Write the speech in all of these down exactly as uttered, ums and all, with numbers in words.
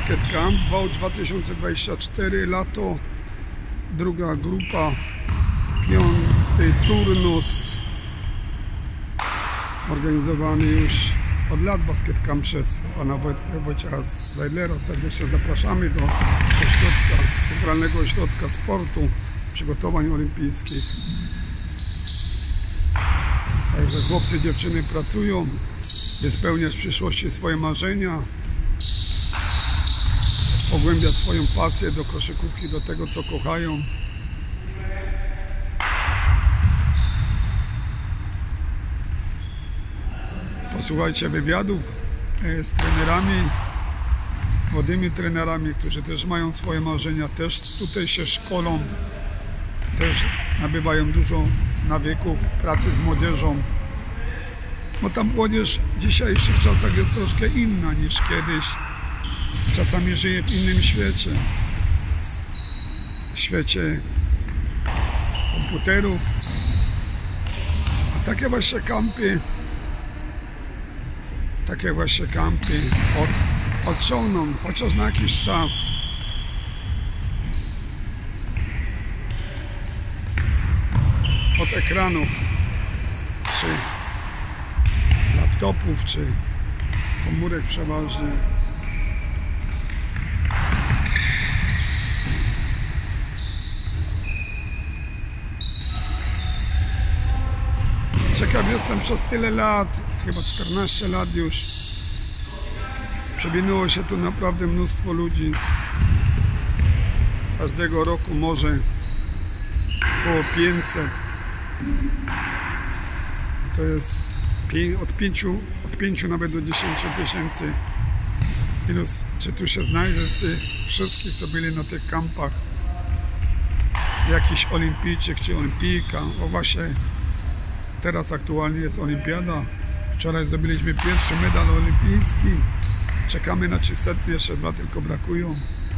Basket Camp Wałcz dwa tysiące dwadzieścia cztery, lato, druga grupa, piąty turnus, organizowany już od lat Basket Camp przez pana Wojciecha Weidlera. Serdecznie zapraszamy do ośrodka, Centralnego Ośrodka Sportu, Przygotowań Olimpijskich. Także chłopcy i dziewczyny pracują, by spełniać w przyszłości swoje marzenia, pogłębiać swoją pasję do koszykówki, do tego, co kochają. Posłuchajcie wywiadów z trenerami, młodymi trenerami, którzy też mają swoje marzenia, też tutaj się szkolą, też nabywają dużo nawyków pracy z młodzieżą. Bo ta młodzież w dzisiejszych czasach jest troszkę inna niż kiedyś. Czasami żyje w innym świecie. W świecie komputerów. A takie właśnie kampy, takie właśnie kampy od, odciągną, chociaż na jakiś czas. Od ekranów, czy laptopów, czy komórek przeważnie. Ciekaw jestem, przez tyle lat, chyba czternaście lat już, przewinęło się tu naprawdę mnóstwo ludzi. Każdego roku może około pięćset. To jest od pięciu, od pięciu nawet do dziesięciu tysięcy. Minus, czy tu się znajdzie z tych wszystkich, co byli na tych kampach, jakiś olimpijczyk czy olimpijka. O właśnie, teraz aktualnie jest olimpiada. Wczoraj zdobyliśmy pierwszy medal olimpijski. Czekamy na trzysta, jeszcze dwa tylko brakują.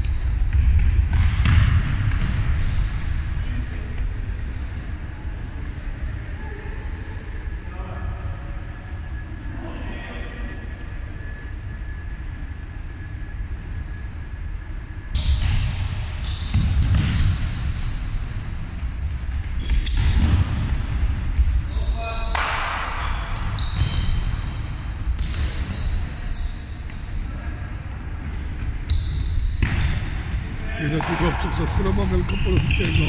Widzę tu chłopców z Ostrowa Wielkopolskiego.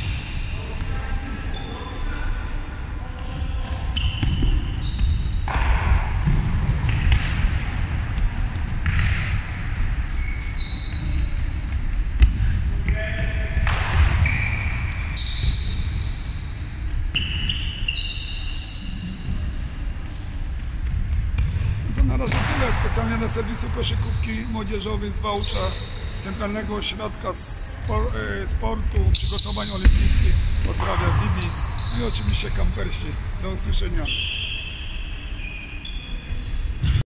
To na razie tyle. Specjalnie dla serwisu koszykówki młodzieżowej z Wałcza, Centralnego Ośrodka Sportu, Przygotowań Olimpijskich. Pozdrawia Zibi i oczywiście kampersi. Do usłyszenia.